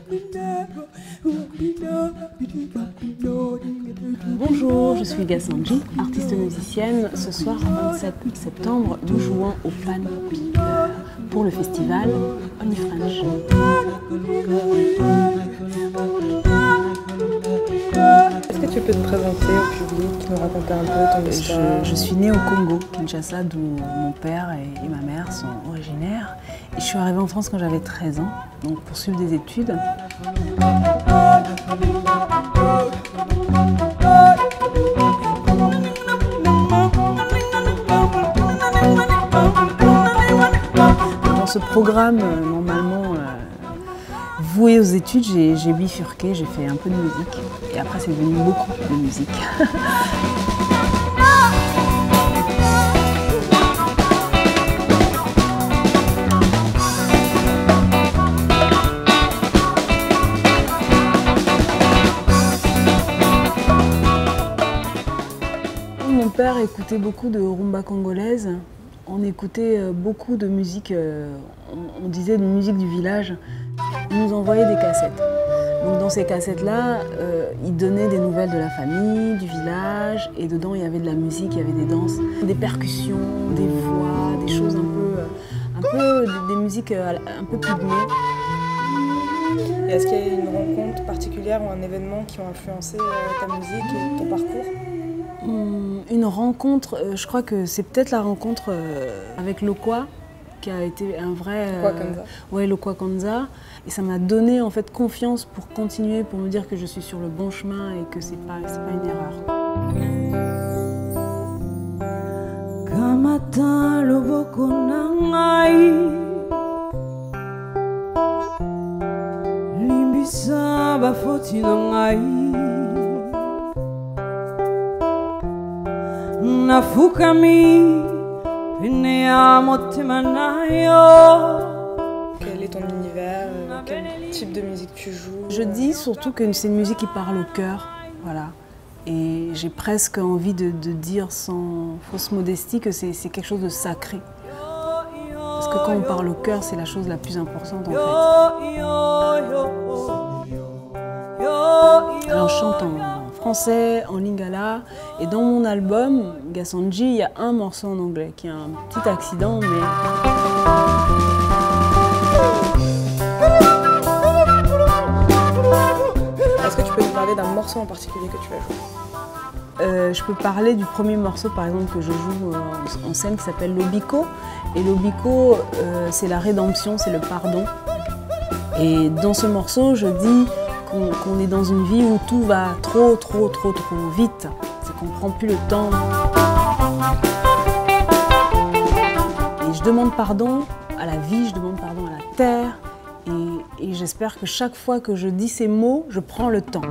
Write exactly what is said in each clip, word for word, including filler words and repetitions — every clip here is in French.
Bonjour, je suis Gassanji, artiste musicienne. Ce soir, vingt-sept septembre, nous jouons au Pan Piper pour le festival Only French. Est-ce que tu peux te présenter au public, nous raconter un peu ton histoire? Je, je suis née au Congo, Kinshasa, d'où mon père et, et ma mère sont originaires. Et je suis arrivée en France quand j'avais treize ans, donc pour suivre des études. Dans ce programme, normalement, euh, voué aux études, j'ai bifurqué, j'ai fait un peu de musique. Et après, c'est devenu beaucoup de musique. Mon père écoutait beaucoup de rumba congolaise. On écoutait beaucoup de musique, on disait de musique du village. Il nous envoyait des cassettes. Donc dans ces cassettes-là, euh, il donnait des nouvelles de la famille, du village, et dedans il y avait de la musique, il y avait des danses, des percussions, des voix, des choses un peu, un peu des, des musiques un peu pygmées. Est-ce qu'il y a une rencontre particulière ou un événement qui ont influencé ta musique et ton parcours? Une rencontre, je crois que c'est peut-être la rencontre avec Lokwa, qui a été un vrai... Lokwa Kanza. Ouais, Lokwa Kanza. Et ça m'a donné en fait confiance pour continuer, pour me dire que je suis sur le bon chemin et que c'est pas, c'est pas une erreur. Kamata loboko nangai limbisa bafoti nangai nafukami pinea motema nayo. Quel est ton univers? Quel type de musique tu joues? Je dis surtout que c'est une musique qui parle au cœur, voilà. Et j'ai presque envie de, de dire sans fausse modestie que c'est quelque chose de sacré. Parce que quand on parle au cœur, c'est la chose la plus importante en fait. Alors je chante en français, en lingala, et dans mon album, Gassanji, il y a un morceau en anglais qui a un petit accident, mais... Est-ce que tu peux nous parler d'un morceau en particulier que tu as joué? Euh, je peux parler du premier morceau par exemple que je joue euh, en scène qui s'appelle Lobiko. Et Lobiko, euh, c'est la rédemption, c'est le pardon. Et dans ce morceau, je dis qu'on qu'on est dans une vie où tout va trop, trop, trop, trop vite. C'est qu'on ne prend plus le temps. Et je demande pardon à la vie, je demande pardon à la terre. Et, et j'espère que chaque fois que je dis ces mots, je prends le temps.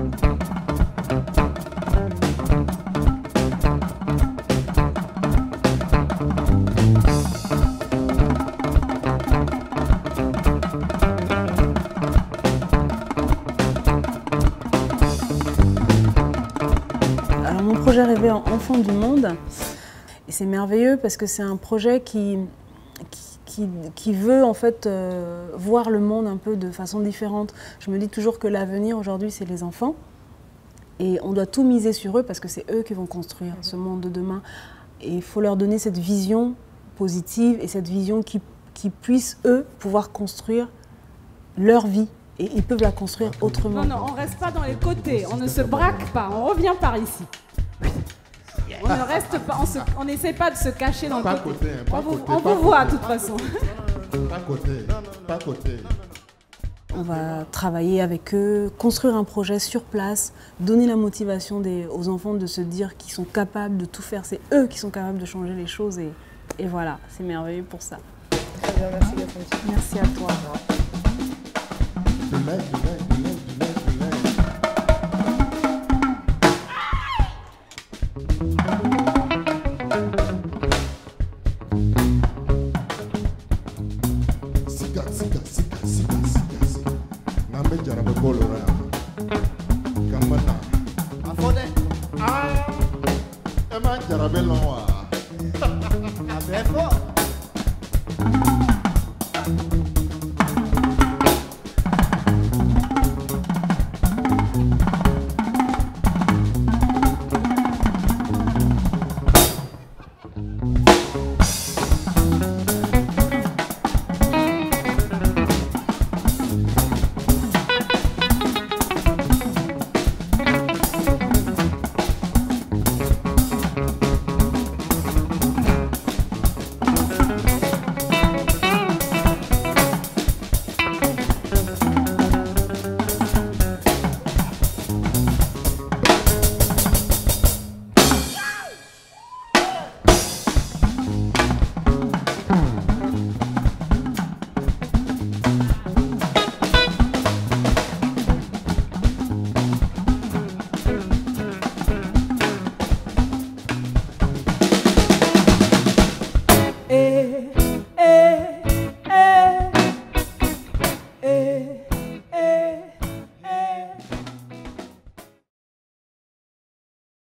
Alors mon projet rêvé en Enfant du Monde, et c'est merveilleux parce que c'est un projet qui, qui Qui, qui veut en fait euh, voir le monde un peu de façon différente. Je me dis toujours que l'avenir aujourd'hui c'est les enfants et on doit tout miser sur eux parce que c'est eux qui vont construire ce monde de demain et il faut leur donner cette vision positive et cette vision qui, qui puisse eux pouvoir construire leur vie et ils peuvent la construire autrement. Non, non, on ne reste pas dans les côtés, on ne se braque pas, on revient par ici. On ne reste pas, on n'essaie pas de se cacher dans le côté. côté, hein, on vous, côté, on vous voit de toute façon. Pas côté, pas côté. On va travailler avec eux, construire un projet sur place, donner la motivation des, aux enfants de se dire qu'ils sont capables de tout faire. C'est eux qui sont capables de changer les choses et, et voilà, c'est merveilleux pour ça. Très bien, merci Gassanji. Merci à toi. Du lait, du lait, du lait, du lait, du lait. Sika, sika, sika, sika, sika, sika. Nambe jarabe bolora. Kamana. Afode. Ah. Ema jarabe lonwa. Abefo.